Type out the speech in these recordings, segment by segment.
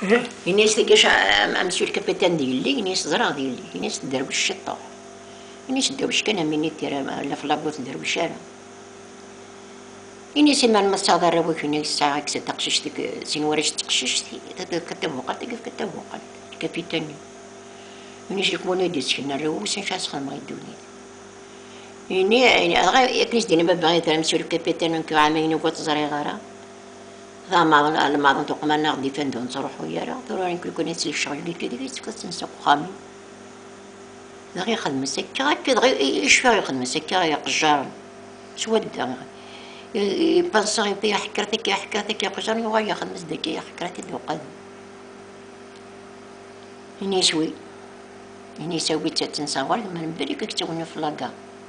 إنيس تلقاش أمسيو الكابيتان ديالي إنيس زرع ديالي إنيس درويش الشطة إنيس درويش كان مني تيرا لا في لابوت درويش أنا إنيس ما المصادر رويك إنيس ساعة كسا تقشش ديك سين وراش تقشش كتب وقال تقف كتب وقال الكابيتان إنيس الكمونة ديس كنا رويس نشاس خدمة يدوني إني غير كنيس دينا بابا غير أمسيو الكابيتان نكو عامين وقت زري غارة ما توقع ما غادي فندون نروح وياه ضروري نكون نسي الشغل اللي كذا كيس نسوق خامي دغيا يخدم السكه هكا دغيا يشفى يخدم السكه يا قجار سودا يبانسا يبيع حكرتك يا حكرتك يا قجار يغير يخدم زدك يا حكرتك دوقد إني شوي إني سويت تنصور ما نبري كتبوني في لاكا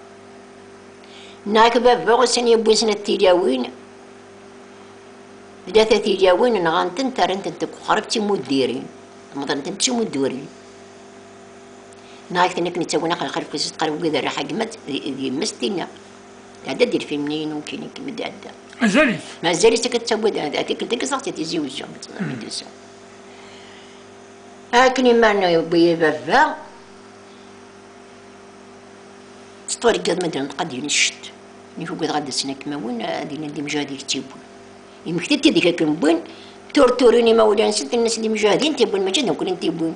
ناك بابا غسن يبوي سنة تيجاوين بدات تيجاوين نغانتن ترنت انت خربتي مديرين مضنت انت مديرين نايك تنك نتسوينا خلف كيس تقرب كذا راح قمت مستينا هذا دير في منين ممكن يكمل هذا مازال كتسوي هذيك ديك صاحتي تيزوج ما يدرسوا هاكني ما بيا بابا ستوري قد ما درنا قادين الشت نفوق غدا سنه كما وين غادي ندي مجاهدين تيبون يمكن تديك كنبون تورتوريني ما ولا نسيت الناس اللي مجاهدين تيبون ما جاتهم كلهم تيبون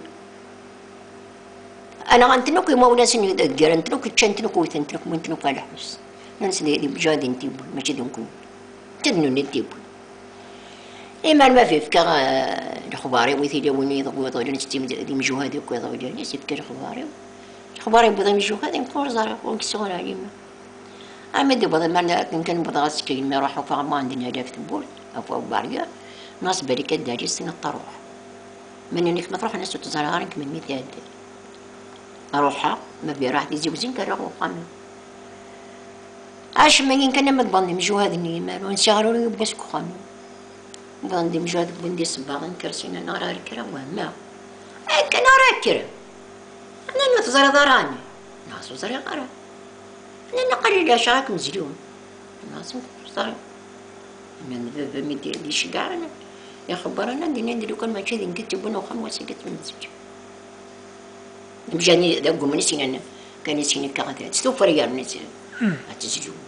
انا غنتنوك ما ولا سني دير نتنوك تشنتنوك وثنتنوك وانتنوك على حبس الناس اللي مجاهدين تيبون ما جاتهم كلهم تدنوني تيبون إما ما في فكا الخباري ويثيلي ويني يضغط ولا نستيم دي مجهودي وكذا ولا نسيت كل الخباري بضي مجهودي نقول زرع ونكسور عليهم أما دي بضي ما كان بضغط سكين ما راحوا فما عندنا هدف تبول أو باريا ناس بركة داري سنة تروح من إنك ما تروح الناس تزرعانك من مثال أروحها ما في راح تزوجين كراهو قامي عاش ما يمكن ما تبني مجهودي نيمان ونشغلوا يبقى سكوخامي بندي مجهود بندي صباغ نكرسينا نرى الكرا وهما هكا نرى الكرا أنا نتزرع ضراني ناس وزرع غرا أنا نقلل أشراك مزلوم ناس وزرع أنا بابا مدير لي شقع أنا يا خبر أنا ندير لو كان ما كذي نكتبون وخمسة كتب نزوج مجاني دقوا من سنين أنا كان سنين كذا ستوفر ريال من سنين أتزلوم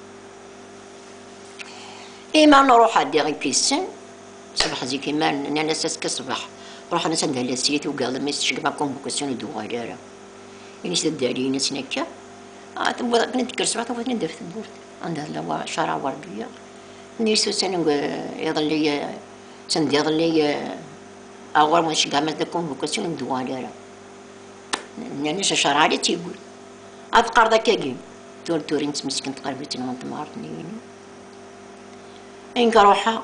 إما نروح عندي غير كيسن صباح زي كيما انا اساس كصباح نروح انا سند على السيتي وقال ما يستشق مع كونفوكاسيون دوغاليرا يعني سد علينا سنكا تبغى نذكر صباح تبغى ندير في البورد عندها شارع ورديه نيسو سنه يظل لي سند يظل لي اول ما شقا ما كونفوكاسيون دوغاليرا يعني شارع علي تيقول افقر ذاك كاين تورين تمسكن تقربتني وانت مارتني إنك روحها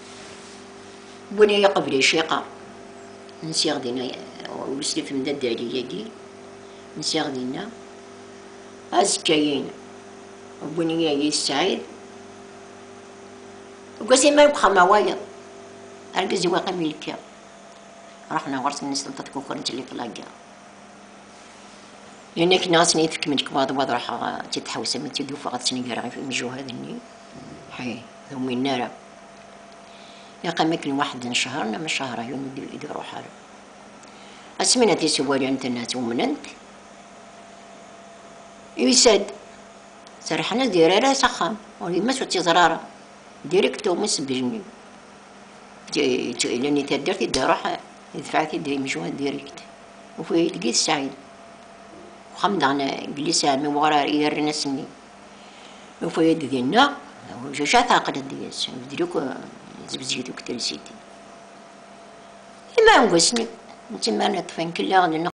بني قبلي شيقة نسي غدينا ولسلي في مدد عليا دي نسي غدينا أزكاين بني يا السعيد وقاسي ما يبقى موايض أرقزي واقع ملكا رحنا ورث الناس تلتقوا كورنت اللي في لاكا لأن كنا غاسني تكمل كباض راح تتحوس من تدوف غاسني قرا في مجهود الني حي ثم النار يا قمك واحد شهر من شهر يوم يديروا حاله اسمنا تيسوالي انت الناس ومننت يسد سرحنا دير راه سخام ولي ما سوتي زراره ديريكتو مسبجني لاني تدرت روح دفعتي دي مجهود ديريكت وفي لقيت سعيد وخمضنا جلسة من وراء يرنسني وفي يد دينا وجا ثاقل الدياس بدريكو زبزيتو كترسيتي إما نقصني نتما نطفين كلها